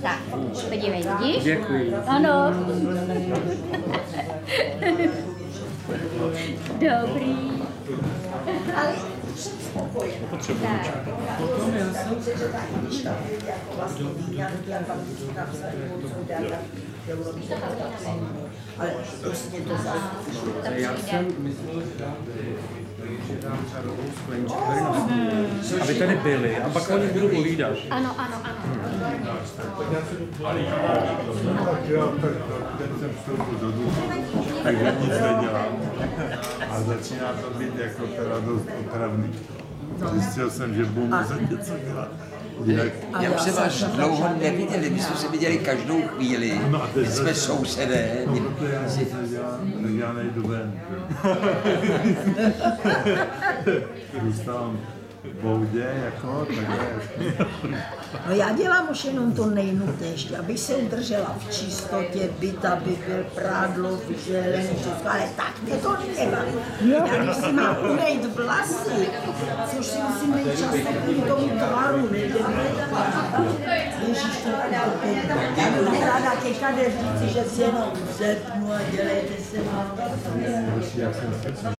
Tak, podívej, vidíš? Děkuji. Ano. Dobrý. Potřebuji. Já jsem myslel, že dám čarovou sklenčku aby tady byli a pak o nich budu povídat. Ano. Tak já teď jsem vstoupil do duchu, takže nic nedělám. A začíná to být jako teda dost otravný. Zjistil jsem, že budu muset něco dělat. Já jsem vás dlouho neviděli, my jsme se viděli každou chvíli, my jsme sousedé. No, protože já nic nedělám, tak já nejdu ven. Zůstávám v boudě, jako, takhle. No já dělám už jenom to nejnutnější, abych se udržela v čistotě, byt, aby byl prádlo, vyželený, všechno, ale tak mě to nebaví. Já když si mám umýt vlasy, což si musím mít čas kvůli tomu tvaru, Ježíš, to já bych ráda teďka říci, že si jenom zepnu a dělejte se.